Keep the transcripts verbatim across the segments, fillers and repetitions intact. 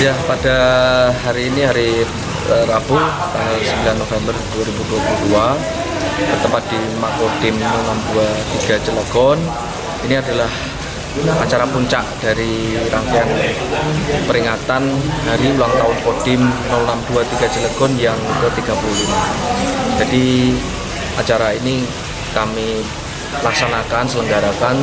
Ya, pada hari ini hari uh, Rabu tanggal sembilan November dua ribu dua puluh dua bertempat di Makodim nol enam dua tiga Cilegon. Ini adalah acara puncak dari rangkaian peringatan hari ulang tahun Kodim nol enam dua tiga Cilegon yang ke tiga puluh lima. Jadi acara ini kami laksanakan, selenggarakan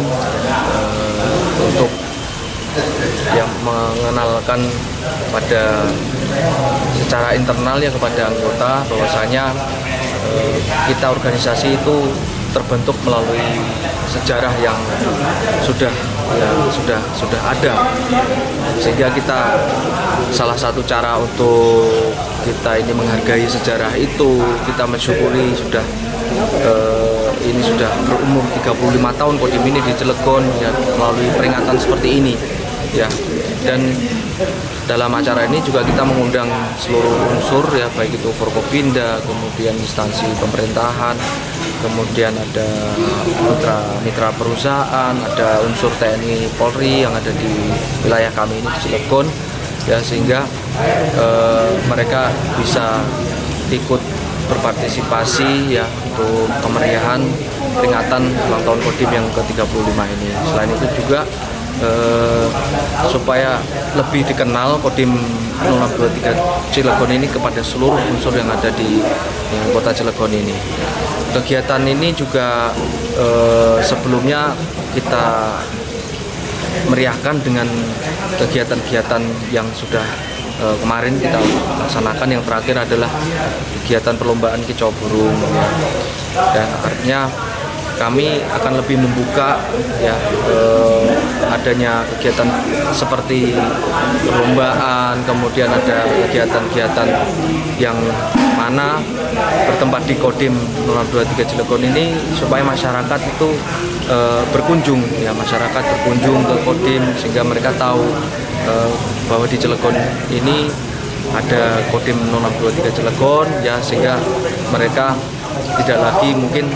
uh, untuk yang mengenalkan pada secara internal ya kepada anggota bahwasanya eh, kita organisasi itu terbentuk melalui sejarah yang sudah ya sudah sudah ada, sehingga kita salah satu cara untuk kita ini menghargai sejarah itu, kita mensyukuri sudah eh, ini sudah berumur tiga puluh lima tahun Kodim ini di Cilegon ya, melalui peringatan seperti ini ya. Dan dalam acara ini juga kita mengundang seluruh unsur ya, baik itu Forkopimda, kemudian instansi pemerintahan, kemudian ada mitra mitra perusahaan, ada unsur T N I Polri yang ada di wilayah kami ini di Cilegon ya, sehingga eh, mereka bisa ikut berpartisipasi ya untuk kemeriahan peringatan ulang tahun Kodim yang ke tiga puluh lima ini. Selain itu juga Eh, supaya lebih dikenal Kodim nol enam dua tiga Cilegon ini kepada seluruh unsur yang ada di eh, kota Cilegon ini. Kegiatan ini juga eh, sebelumnya kita meriahkan dengan kegiatan-kegiatan yang sudah eh, kemarin kita laksanakan. Yang terakhir adalah kegiatan perlombaan kicau burung ya. Dan artinya kami akan lebih membuka ya eh, adanya kegiatan seperti perlombaan, kemudian ada kegiatan-kegiatan yang mana bertempat di Kodim nol enam dua tiga Cilegon ini supaya masyarakat itu eh, berkunjung ya, masyarakat berkunjung ke Kodim sehingga mereka tahu eh, bahwa di Cilegon ini ada Kodim nol enam dua tiga Cilegon ya, sehingga mereka tidak lagi mungkin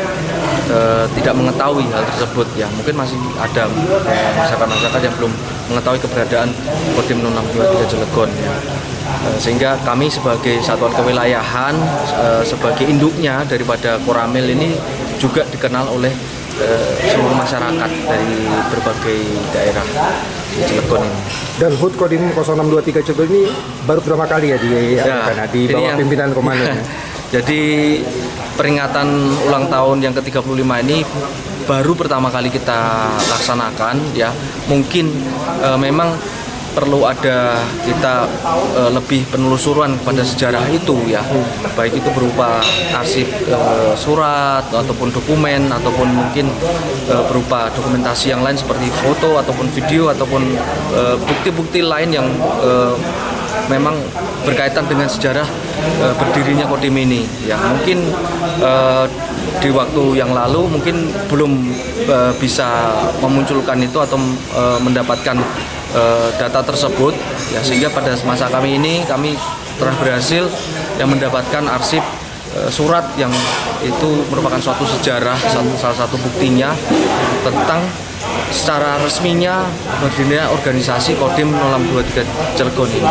e, tidak mengetahui hal tersebut ya. Mungkin masih ada masyarakat-masyarakat yang belum mengetahui keberadaan Kodim nol enam dua tiga Cilegon ya. E, sehingga kami sebagai satuan kewilayahan, e, sebagai induknya daripada Koramil ini juga dikenal oleh e, seluruh masyarakat dari berbagai daerah di Cilegon ini. Dan H U T Kodim nol enam dua tiga Cilegon ini baru pertama kali ya di, ya, ya, di bawah yang, pimpinan komandonya. Jadi peringatan ulang tahun yang ke tiga puluh lima ini baru pertama kali kita laksanakan ya. Mungkin e, memang perlu ada kita e, lebih penelusuran kepada sejarah itu ya. Baik itu berupa arsip e, surat ataupun dokumen, ataupun mungkin e, berupa dokumentasi yang lain seperti foto ataupun video ataupun bukti-bukti e, lain yang e, memang berkaitan dengan sejarah e, berdirinya Kodim ini ya. Mungkin e, di waktu yang lalu mungkin belum e, bisa memunculkan itu atau e, mendapatkan e, data tersebut ya, sehingga pada masa kami ini kami telah berhasil yang mendapatkan arsip e, surat yang itu merupakan suatu sejarah, satu, salah satu buktinya tentang secara resminya berdirinya organisasi Kodim nol enam dua tiga Cilegon ini.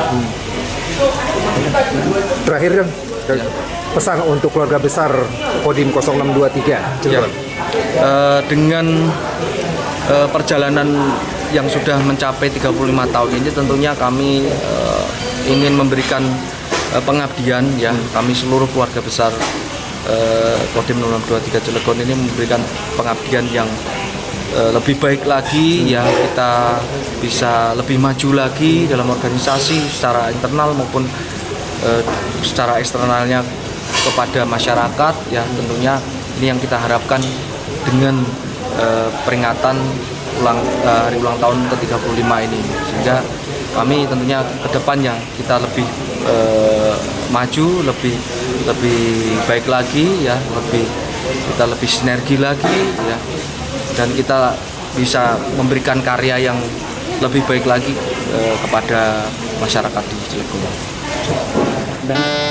Terakhir kan ya, pesan untuk keluarga besar Kodim nol enam dua tiga Cilegon. Ya. E, dengan e, perjalanan yang sudah mencapai tiga puluh lima tahun ini, tentunya kami e, ingin memberikan e, pengabdian ya. Kami seluruh keluarga besar e, Kodim nol enam dua tiga Cilegon ini memberikan pengabdian yang lebih baik lagi ya, kita bisa lebih maju lagi dalam organisasi secara internal maupun e, secara eksternalnya kepada masyarakat ya. Tentunya ini yang kita harapkan dengan e, peringatan ulang e, hari ulang tahun ke tiga puluh lima ini, sehingga kami tentunya kedepannya kita lebih e, maju, lebih lebih baik lagi ya, lebih kita lebih sinergi lagi ya, dan kita bisa memberikan karya yang lebih baik lagi eh, kepada masyarakat di Cilegon.